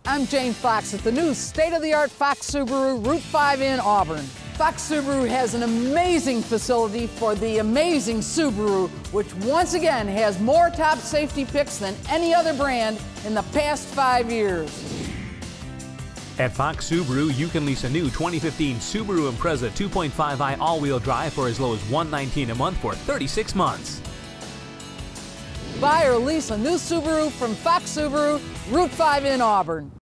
I'm Jane Fox at the new state-of-the-art Fox Subaru Route 5 in Auburn. Fox Subaru has an amazing facility for the amazing Subaru, which once again has more top safety picks than any other brand in the past 5 years. At Fox Subaru, you can lease a new 2015 Subaru Impreza 2.5i all-wheel drive for as low as $119 a month for 36 months. Buy or lease a new Subaru from Fox Subaru Route 5 in Auburn.